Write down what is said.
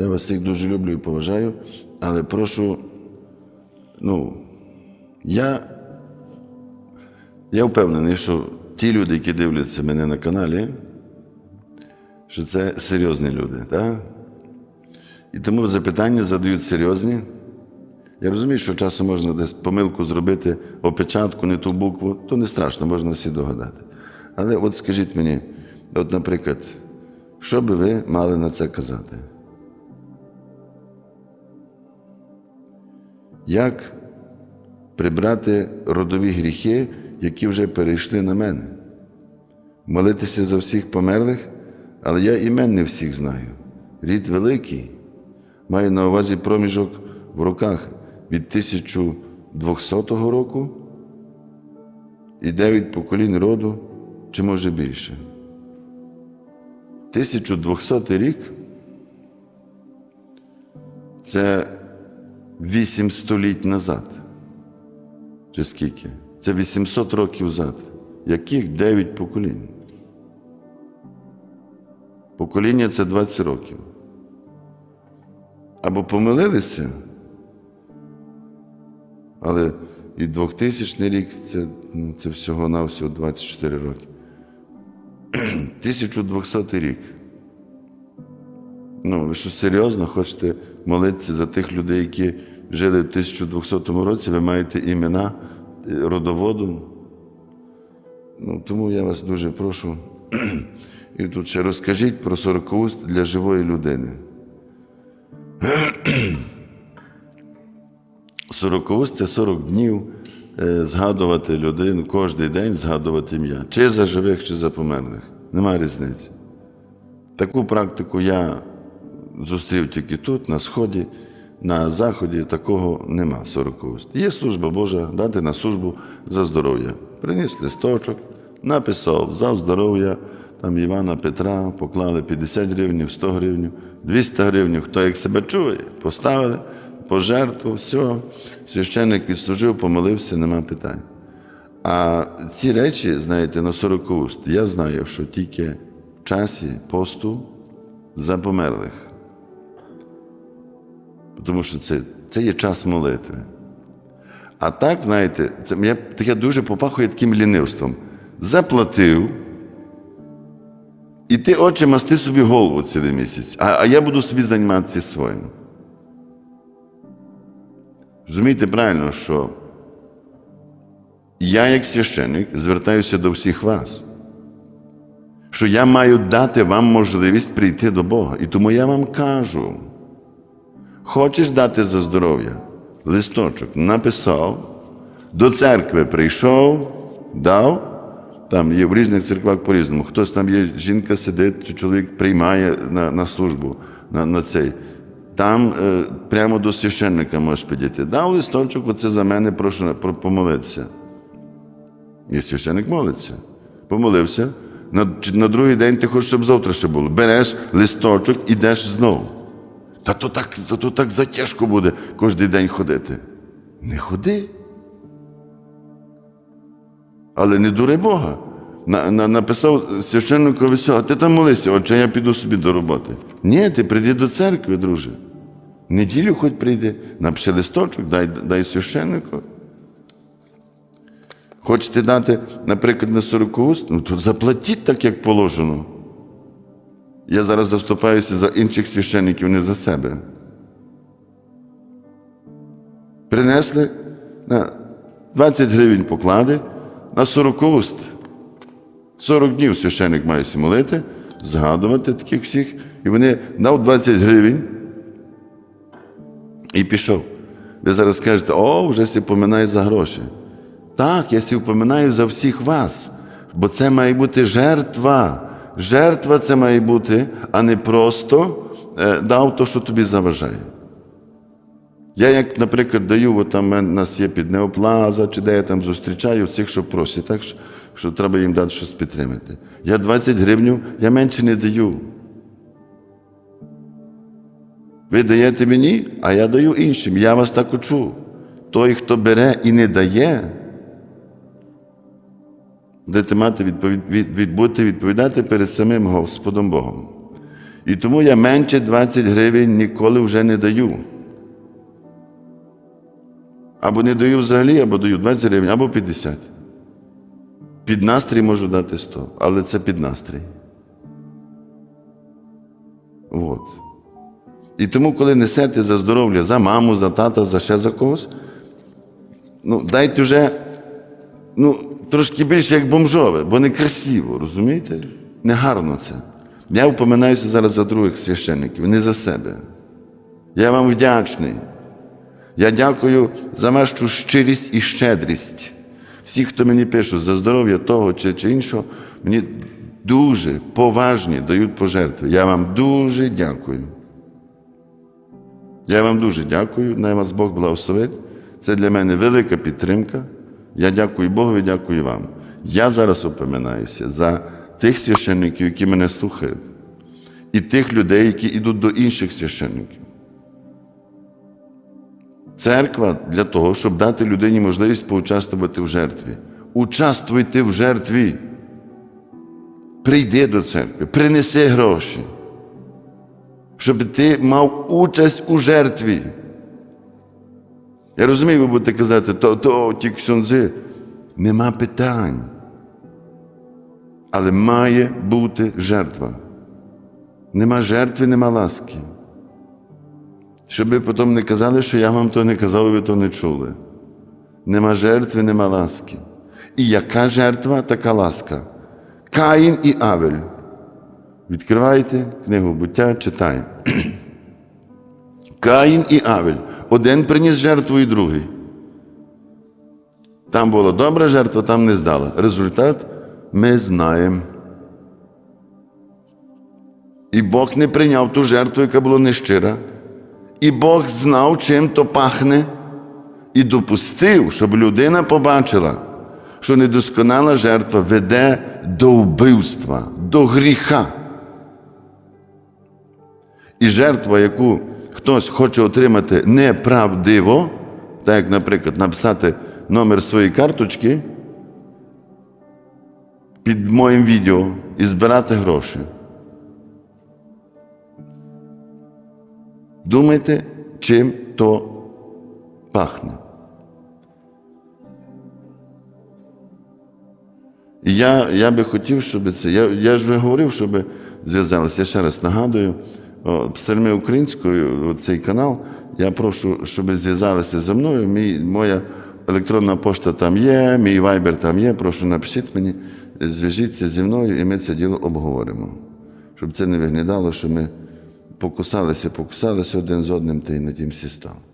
Я вас всіх дуже люблю і поважаю, але прошу, я впевнений, що ті люди, які дивляться мене на каналі, що це серйозні люди, так? І тому запитання задають серйозні. Я розумію, що часом можна десь помилку зробити, опечатку, не ту букву, то не страшно, можна всі догадати. Але от скажіть мені, от, наприклад, що би ви мали на це казати? Як прибрати родові гріхи, які вже перейшли на мене? Молитися за всіх померлих, але я імен не всіх знаю. Рід великий. Маю на увазі проміжок в роках від 1200 року і 9 поколінь роду, чи може більше. 1200 рік – це 8 століть назад. Чи скільки? Це 800 років назад. Яких 9 поколінь? Покоління – це 20 років. Або помилилися, але і 2000 рік – це всього-навсього 24 роки. 1200 рік. Ви що, серйозно хочете молитися за тих людей, які жили в 1200 році? Ви маєте імена родоводу? Тому я вас дуже прошу. І тут ще розкажіть про 40 уст для живої людини. 40 уст – це 40 днів згадувати людину, кожен день згадувати ім'я. Чи за живих, чи за померлих. Немає різниці. Таку практику я зустрів тільки тут, на Сході, на Заході такого нема 40 уст. Є служба Божа, дати на службу за здоров'я. Приніс листочок, написав за здоров'я, там Івана, Петра, поклали 50 гривень, 100 гривень, 200 гривень, хто як себе чує, поставили, пожертвував, все, священник відслужив, помолився, нема питань. А ці речі, знаєте, на 40 уст, я знаю, що тільки в часі посту за померлих. Тому що це є час молитви. А так, знаєте, я дуже попахує таким лінивством. Заплатив, і ти, отче, масти собі голову цілий місяць, а я буду собі займатися своїм. Розумієте правильно, що я, як священник, звертаюся до всіх вас, що я маю дати вам можливість прийти до Бога. І тому я вам кажу, хочеш дати за здоров'я? Листочок написав, до церкви прийшов, дав, там є в різних церквах по-різному. Хтось там є, жінка сидить, чи чоловік приймає на службу, на цей. Там прямо до священника можеш підійти. Дав листочок, оце за мене, прошу помолитися. І священник молиться. Помолився. На другий день ти хочеш, щоб завтра ще було. Береш листочок, ідеш знову. То так затяжко буде кожен день ходити. Не ходи. Але не дури Бога. Написав священникові, все, а ти там молися, отче, я піду собі до роботи. Ні, ти прийди до церкви, друже. Неділю хоч прийди, напиши листочок, дай священнику. Хочете дати, наприклад, на 40 уст, то заплатіть так, як положено. Я зараз заступаюся за інших священників, не за себе. Принесли, на 20 гривень поклади, на 40 уст. 40 днів священник має молити, згадувати таких всіх, і вони дав 20 гривень і пішов. Ви зараз скажете, вже сі поминає за гроші. Так, я сі впоминаю за всіх вас, бо це має бути жертва. Жертва це має бути, а не просто дав то, що тобі заважає. Я, як, наприклад, даю, там у нас є Піднеоплаза, чи де я там зустрічаю цих, що просять, так, що треба їм дати щось підтримати. Я 20 гривень, я менше не даю. Ви даєте мені, а я даю іншим. Я вас так учу. Той, хто бере і не дає, будете відповідати перед самим Господом Богом. І тому я менше 20 гривень ніколи вже не даю. Або не даю взагалі, або даю 20 гривень, або 50. Під настрій можу дати 100, але це під настрій. От. І тому, коли несете за здоров'я, за маму, за тата, за ще за когось, дайте вже трошки більше як бомжове, бо не красиво, розумієте? Не гарно це. Я впоминаюся зараз за других священників, не за себе. Я вам вдячний. Я дякую за вашу щирість і щедрість. Всі, хто мені пишуть за здоров'я того чи іншого, мені дуже поважні дають пожертви. Я вам дуже дякую. Я вам дуже дякую, най вас Бог благословить. Це для мене велика підтримка. Я дякую Богові, дякую вам. Я зараз опоминаюся за тих священників, які мене слухають, і тих людей, які йдуть до інших священників. Церква для того, щоб дати людині можливість поучаствувати в жертві. Участвуйте в жертві. Прийди до церкви, принеси гроші, щоб ти мав участь у жертві. Я розумію, ви будете казати, ті ксьондзи. Нема питань. Але має бути жертва. Нема жертви, нема ласки. Щоб ви потім не казали, що я вам то не казав, і ви то не чули. Нема жертви, нема ласки. І яка жертва, така ласка. Каїн і Авель. Відкривайте книгу Буття, читаємо. Каїн і Авель. Один приніс жертву і другий. Там була добра жертва, там не здала. Результат ми знаємо. І Бог не прийняв ту жертву, яка була нещира. І Бог знав, чим то пахне. І допустив, щоб людина побачила, що недосконала жертва веде до вбивства, до гріха. І жертва, яку хтось хоче отримати неправдиво, так як, наприклад, написати номер своєї карточки під моїм відео і збирати гроші. Думайте, чим то пахне. І я би хотів, щоб це... Я ж говорив, щоб зв'язалися. Я ще раз нагадую, псальми українською, цей канал, я прошу, щоб зв'язалися зі мною. Моя електронна пошта там є, мій вайбер там є. Прошу, напишіть мені, зв'яжіться зі мною, і ми це діло обговоримо. Щоб це не виглядало, що ми покусалися один з одним, та й на тім всі стало.